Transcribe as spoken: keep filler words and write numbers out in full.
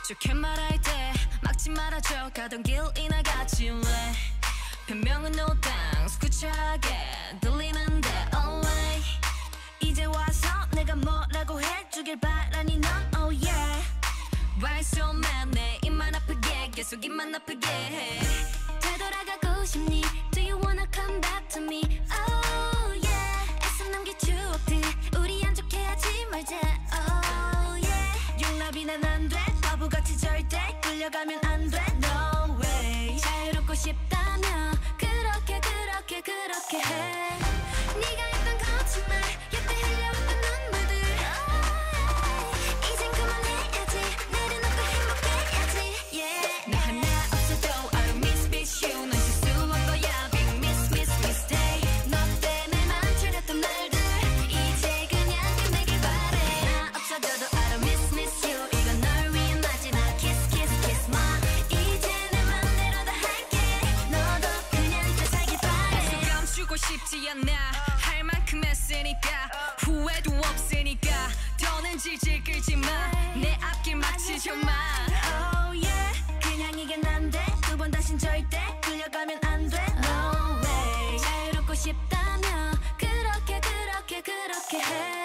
좋게 말할 때 막지 말아줘. 가던 길이나 같이 왜 변명은 노땅 스쿠차게 들리는데 always 이제 와서 내가 뭐라고 해주길 바라니 넌 oh yeah Why so mad 내 입만 아프게 계속 입만 아프게 해. 되돌아가고 싶니? Do you wanna come back to me? Oh yeah 애써 남길 추억들 우리 안 좋게 하지 말자. Oh yeah 용납이난 안 돼 바보같이 절대 끌려가면 안 돼 No way 자유롭고 싶다면 그렇게 그렇게 그렇게 해. 네가 했던 거짓말 옆에 흘려왔던 눈물들 이젠 그만해야지 내려놓고 행복해야지 yeah. 나 하나 없어도 I don't miss miss you 넌 실수한 거야 big miss miss mistake 너 때문에 망설였던 날들 이제 그냥 끝내길 바래. 나 없어져도 I don't miss miss you 이건 널 위한 마지막 kiss kiss kiss my 이제 내 맘대로 다 할게 너도 그냥 잘 살길 바래. 감추고 싶지 않아 할 만큼 했으니까 후회도 없으니까 더는 질질 끌지 마 내 앞길 막히지 마. Oh yeah 그냥 이게 난데 두 번 다신 절대 끌려가면 안 돼 No way 자유롭고 싶다면 그렇게 그렇게 그렇게 해.